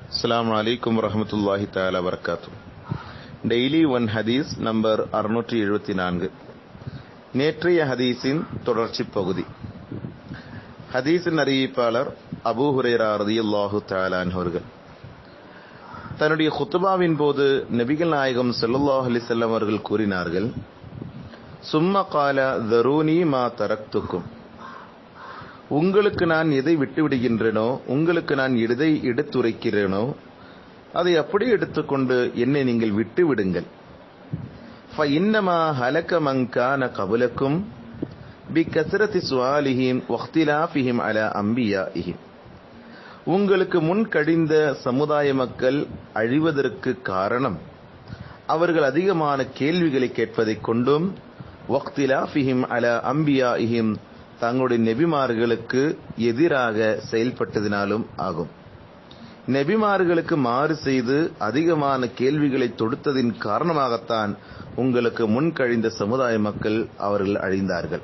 அஸ்ஸலாமு அலைக்கும் வரஹ்மத்துல்லாஹி தஆலா வபரகாத்துஹு. டெய்லி ஒன் ஹதீஸ் நம்பர் 674. நேற்றைய ஹதீஸின் தொடர்ச்சி பகுதி. ஹதீஸின் அறிவிப்பாளர் அபூ ஹுரைரா ரலியல்லாஹு தஆலா அன்ஹு அவர்கள் தன்னுடைய குத்பாவின் போது நபிகள் நாயகம் ஸல்லல்லாஹு அலைஹி வஸல்லம் அவர்கள் கூறினார்கள், சும்ம கால தரூனி மா தரக்துக்கும், உங்களுக்கு நான் எதை விட்டு விடுகின்றேனோ, உங்களுக்கு நான் எதை எடுத்துரைக்கிறேனோ அதை அப்படியே எடுத்துக்கொண்டு என்னை நீங்கள் விட்டு விடுங்கள். ஃபஇன்னமா ஹலக மன் கான கபலக்கும் பிகஸ்ரத்தி சுஆலிஹிம் வக்திலாஃபிஹிம் அலா அம்பியாஇஹிம், உங்களுக்கு முன் கழிந்த சமுதாய மக்கள் அழிவதற்கு காரணம் அவர்கள் அதிகமான கேள்விகளை கேட்பதைக் கொண்டும், வக்திலாஃபிஹிம் அலா அம்பியாஇஹிம் தங்களுடைய நெபிமார்களுக்கு எதிராக செயல்பட்டதினாலும் ஆகும். நெபிமார்களுக்கு மாறு செய்து அதிகமான கேள்விகளை தொடுத்ததின் காரணமாகத்தான் உங்களுக்கு முன் கழிந்த சமுதாய மக்கள் அவர்கள் அழிந்தார்கள்.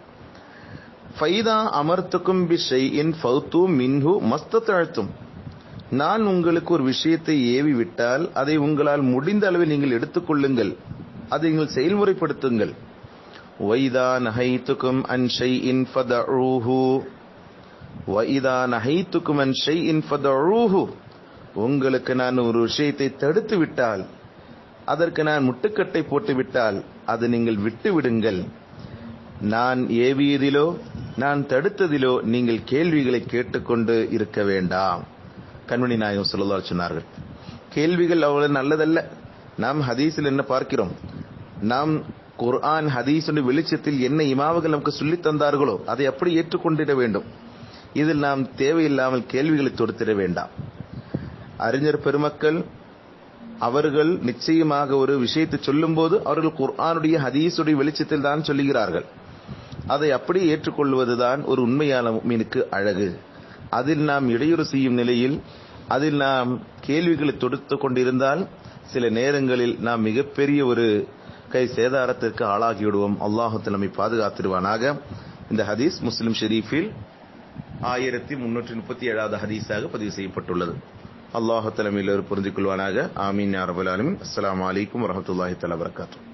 ஃபைதா அமர்த்துக்கும் பிஷைஇன் ஃபௌது மின்ஹு மஸ்ததஅதும், நான் உங்களுக்கு ஒரு விஷயத்தை ஏவி விட்டால் அதை உங்களால் முடிந்த அளவில் நீங்கள் எடுத்துக்கொள்ளுங்கள், அதை நீங்கள் செயல்முறைப்படுத்துங்கள். وَإِذَا نَهَيْتُكُمْ عَنْ شَيْءٍ فَدَعُوهُ وَإِذَا نَهَيْتُكُمْ عَنْ شَيْءٍ فَدَعُوهُ, உங்களுக்கு நான் ஒரு விஷயத்தை தடுத்து விட்டால், அதற்கு நான் முட்டுக்கட்டை போட்டு விட்டால் அதை நீங்கள் விட்டு விடுங்கள். நான் ஏவியதிலோ நான் தடுத்ததிலோ நீங்கள் கேள்விகளை கேட்டுக்கொண்டு இருக்க வேண்டாம். கண்மணி நாயகம் ஸல்லல்லாஹு அலைஹி சொன்னார்கள், கேள்விகள் அவ்வளவு நல்லதல்ல. நாம் ஹதீஸில் என்ன பார்க்கிறோம்? நாம் குர்ஆன் ஹதீஸுடைய வெளிச்சத்தில் என்ன இமாம்கள் நமக்கு சொல்லித் தந்தார்களோ அதை அப்படி ஏற்றுக்கொண்டிட வேண்டும். இதில் நாம் தேவையில்லாமல் கேள்விகளை தொடுத்திட வேண்டாம். அறிஞர் பெருமக்கள் அவர்கள் நிச்சயமாக ஒரு விஷயத்தை சொல்லும் போது அவர்கள் குர்ஆனுடைய ஹதீஸுடைய வெளிச்சத்தில் தான் சொல்லுகிறார்கள். அதை அப்படியே ஏற்றுக்கொள்வதுதான் ஒரு உண்மையான முஃமினுக்கு அழகு. அதில் நாம் இடையூறு செய்யும் நிலையில் அதில் நாம் கேள்விகளை தொடுத்து கொண்டிருந்தால் சில நேரங்களில் நாம் மிகப்பெரிய ஒரு கை சேதாரத்திற்கு ஆளாகிவிடுவோம். அல்லாஹ் நம்மை பாதுகாத்திடுவானாக. இந்த ஹதீஸ் முஸ்லிம் ஷெரீஃபில் 1337வது ஹதீஸாக பதிவு செய்யப்பட்டுள்ளது. அல்லாஹ் நம்மை எல்லோரும் புரிந்து கொள்வானாக. ஆமீன் யா ரப்பல் ஆலமீன். அஸ்ஸலாமு அலைக்கும் வரஹ்மத்துல்லாஹி தஆலா வபரகாத்துஹு.